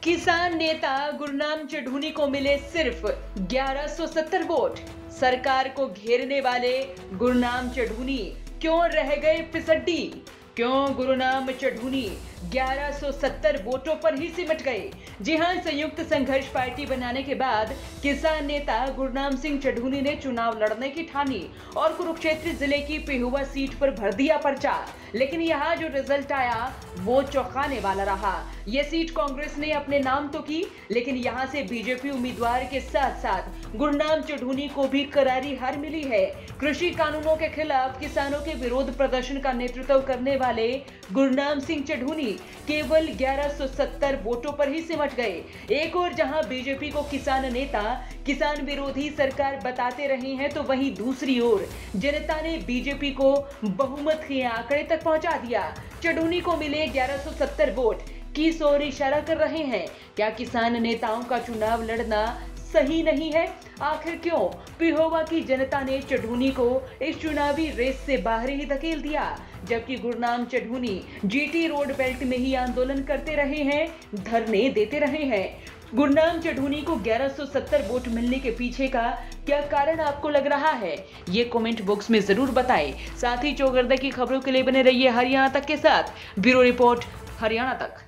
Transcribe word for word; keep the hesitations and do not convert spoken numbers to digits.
किसान नेता गुरनाम चढ़ूनी को मिले सिर्फ ग्यारह सौ सत्तर वोट। सरकार को घेरने वाले गुरनाम चढ़ूनी क्यों रह गए फिसड्डी? क्यों गुरनाम चढ़ूनी ग्यारह सौ सत्तर वोटों पर ही सिमट गए? जी हां, संयुक्त संघर्ष पार्टी बनाने के बाद किसान नेता गुरनाम सिंह चढ़ूनी ने चुनाव लड़ने की ठानी और कुरुक्षेत्र जिले की पिहुआ सीट पर भर दिया पर्चा। लेकिन यहाँ जो रिजल्ट आया वो चौंकाने वाला रहा। ये सीट कांग्रेस ने अपने नाम तो की, लेकिन यहाँ से बीजेपी उम्मीदवार के साथ साथ गुरनाम चढ़ूनी को भी करारी हार मिली है। कृषि कानूनों के खिलाफ किसानों के विरोध प्रदर्शन का नेतृत्व करने वाले गुरनाम सिंह चढ़ूनी केवल ग्यारह सौ सत्तर वोटों पर ही सिमट गए। एक और जहां बीजेपी को किसान नेता किसान विरोधी सरकार बताते रहे हैं, तो वहीं दूसरी ओर जनता ने बीजेपी को बहुमत के आंकड़े तक पहुंचा दिया। चढ़ूनी को मिले ग्यारह सौ सत्तर वोट किस ओर इशारा कर रहे हैं? क्या किसान नेताओं का चुनाव लड़ना सही नहीं है? आखिर क्यों पिहोवा की जनता ने चढ़ूनी को इस चुनावी रेस से बाहर ही धकेल दिया, जबकि Gurnam Chaduni GT road belt में ही आंदोलन करते रहे हैं, धरने देते रहे हैं। गुरनाम चढ़ूनी को ग्यारह सौ सत्तर वोट मिलने के पीछे का क्या कारण आपको लग रहा है? ये कमेंट बॉक्स में जरूर बताएं। साथ ही चौगरदा की खबरों के लिए बने रहिए हरियाणा तक के साथ। ब्यूरो रिपोर्ट, हरियाणा तक।